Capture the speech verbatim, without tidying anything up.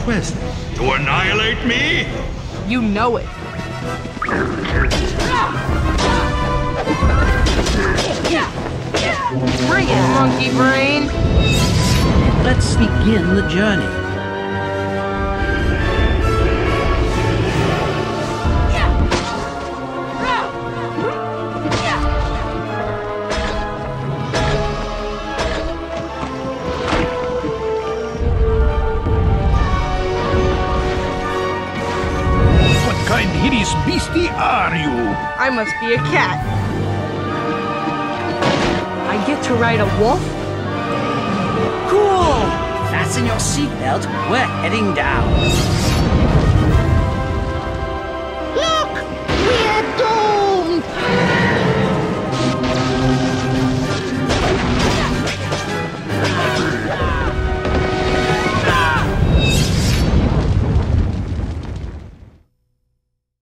quest? To annihilate me? You know it. Bring it, monkey brain. Let's begin the journey. What kind hideous beastie are you? I must be a cat. I get to ride a wolf? Cool! Fasten your seatbelt. We're heading down.